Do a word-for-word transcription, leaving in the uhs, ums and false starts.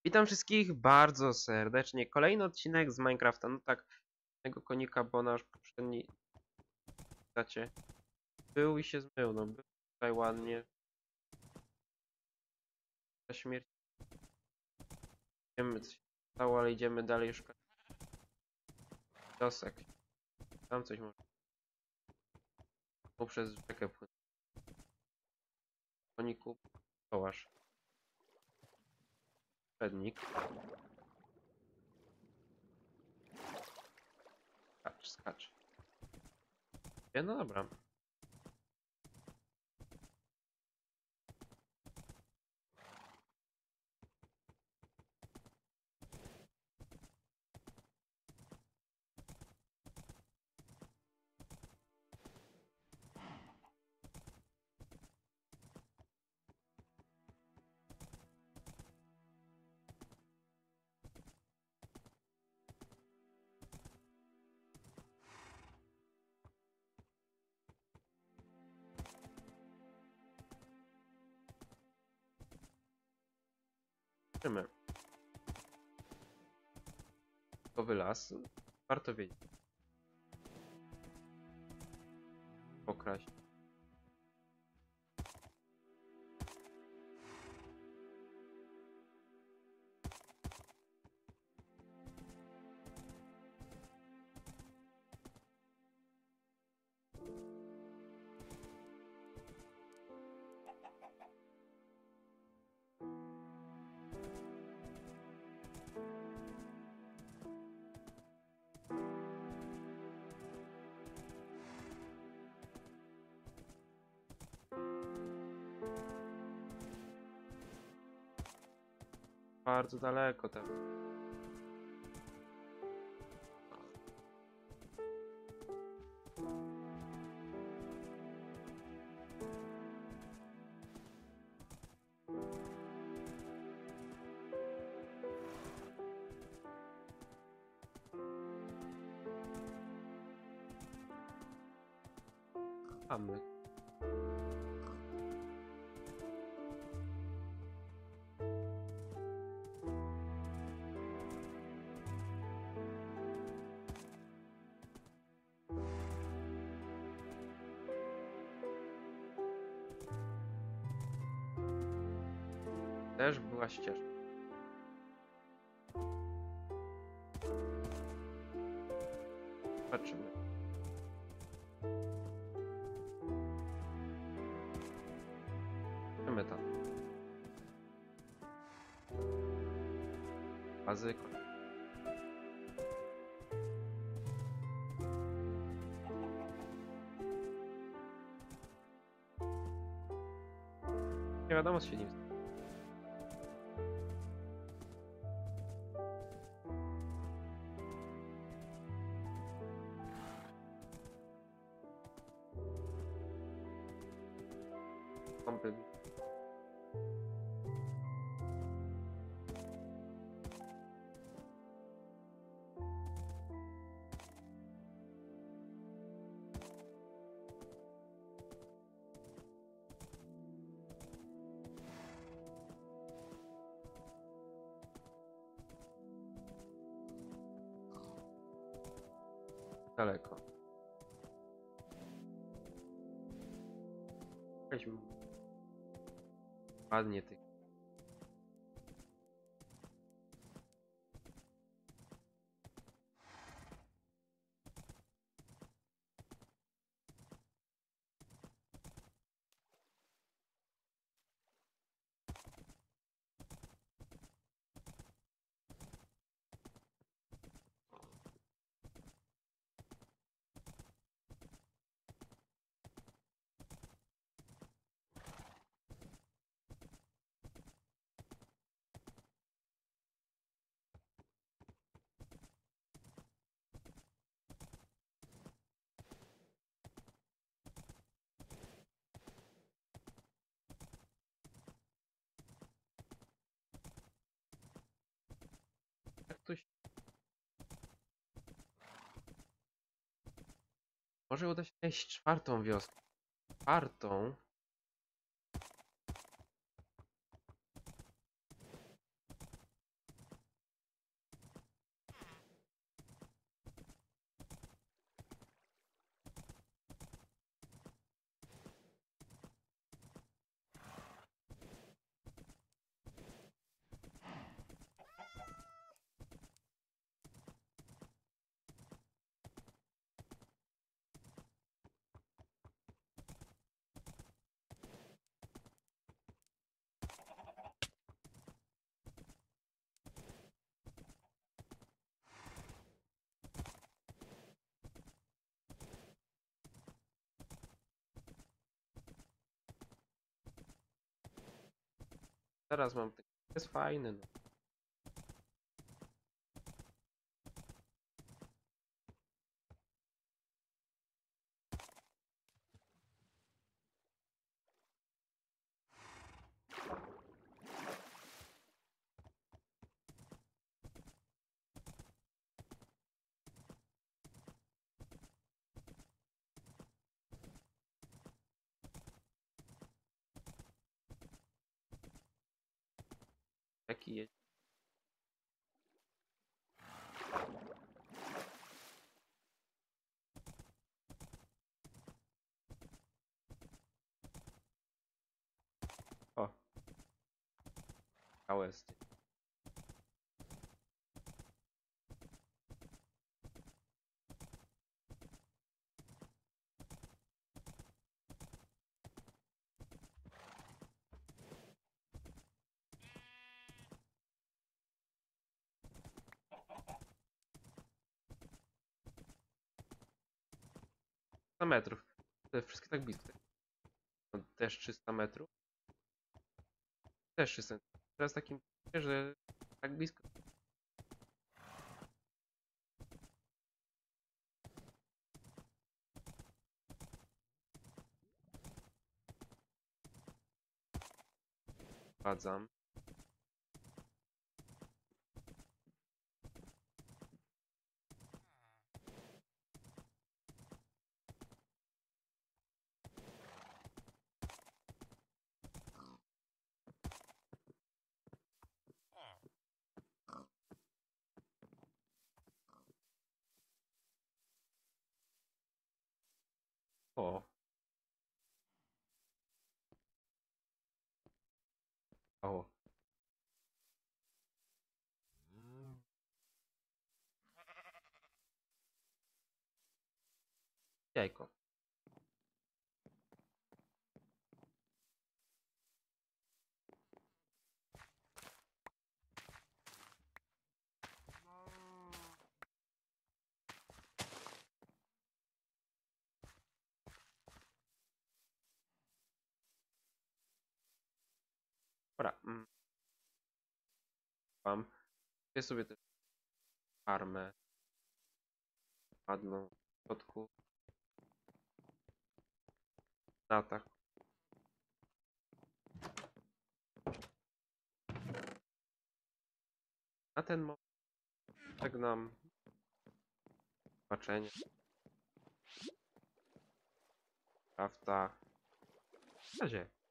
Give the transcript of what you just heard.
Witam wszystkich bardzo serdecznie. Kolejny odcinek z Minecrafta. No tak, tego konika, bo nasz poprzedni, dacie, był i się zmył. No, był tutaj ładnie. Ta śmierć. Wiemy, co się stało, ale idziemy dalej szukać wiosek. Tam coś może. Tu przez rzekę płynąć. Koniku, kołasz. Przednik. Skacz, skacz. No dobra. Zobaczymy. Nowy las. Warto wiedzieć. Pokraść. Bardzo daleko tam. A my. Też była ścieżka. Patrzymy. Patrzymy tam. Bazy. Nie wiadomo, co się nim stało. Kąpy. Daleko. Weźmy ładnie tych. Jak ktoś. Może uda się znaleźć czwartą wioskę. Czwartą. Teraz mam taki, jest fajny, no. Jaki jest? O. Kałes. trzysta metrów. Te wszystkie tak blisko. No, też trzysta metrów. Też trzysta. Teraz takim, że tak blisko. Wprowadzam. O. O. Jajko. Dobra. Mm. Mam. Ja sobie tę farmę. Ładną. W środku. Na tak. Na ten moment żegnam. Zobaczenia. Prawda. Na razie.